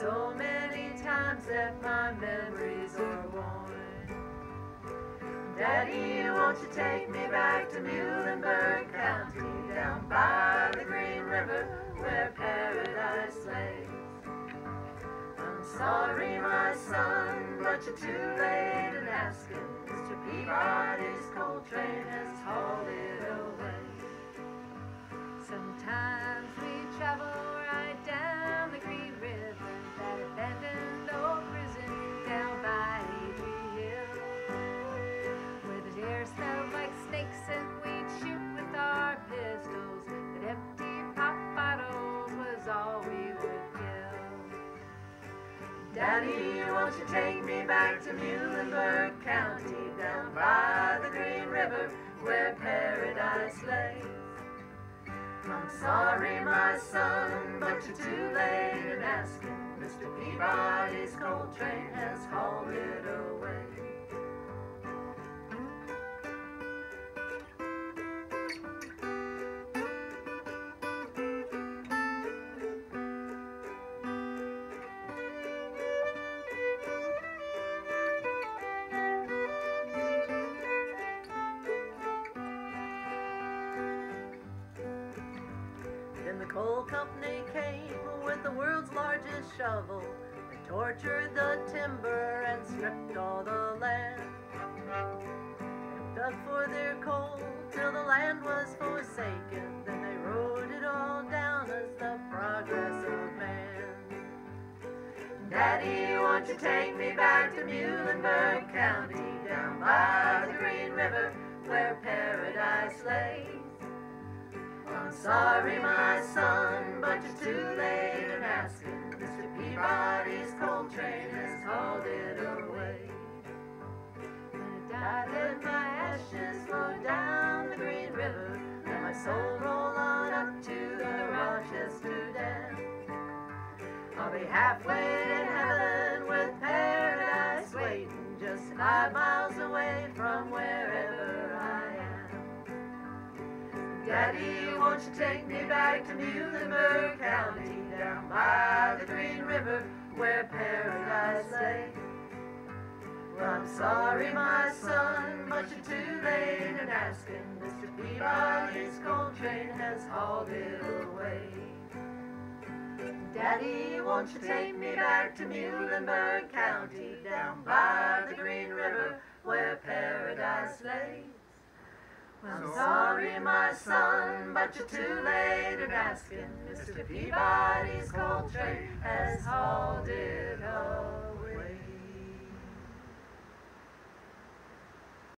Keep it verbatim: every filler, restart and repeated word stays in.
so many times that my memories are worn. Daddy, won't you take me back to Muhlenberg County, down by the Green River where paradise lays? I'm sorry, my son, but you're too late in asking. Mister Peabody's coal train has hauled it away. Sometimes we travel right down the Green River, that abandoned old prison down by Adrie Hill, where the air smelled like snakes and we'd shoot with our pistols, but empty pop bottles was all we would kill. Daddy, won't you take me back to Muhlenberg County, down by the Green River where paradise lays? I'm sorry, my son, but you're too late in asking. Mister Peabody's coal train has hauled it away. Then the coal company came with the world's largest shovel. They tortured the timber and stripped all the land, and dug for their coal till the land was forsaken. Then they wrote it all down as the progress of man. Daddy, won't you take me back to Muhlenberg County, down by the Green River where paradise lays? I'm sorry, my son, but you're too late in asking. Mister Peabody's coal train has hauled it away. When I die, let my ashes flow down the Green River, let my soul roll on up to the Rochester Dam. I'll be halfway to heaven with paradise waiting, just five miles away from wherever I am. Daddy, won't you take me back to Muhlenberg County, down by the Green River where paradise lays? Well, I'm sorry, my son, but you're too late in asking. Mister Peabody's coal train has hauled it away. Daddy, won't you take me back to Muhlenberg County, down by the Green River where paradise lays? I'm sorry, my son, but you're too late in asking. Mister Peabody's coal train has hauled it away.